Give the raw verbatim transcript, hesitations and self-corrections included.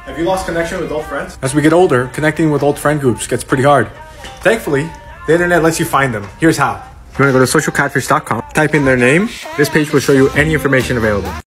Have you lost connection with old friends? As we get older, connecting with old friend groups gets pretty hard. Thankfully, the internet lets you find them. Here's how. You want to go to social catfish dot com, type in their name. This page will show you any information available.